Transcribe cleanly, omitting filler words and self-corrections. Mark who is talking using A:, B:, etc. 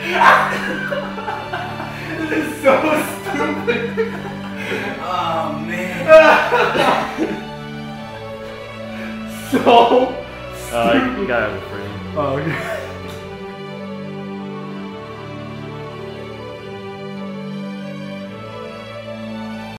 A: This is so stupid. Oh man. So stupid.
B: You got out of the frame.
A: Oh, okay.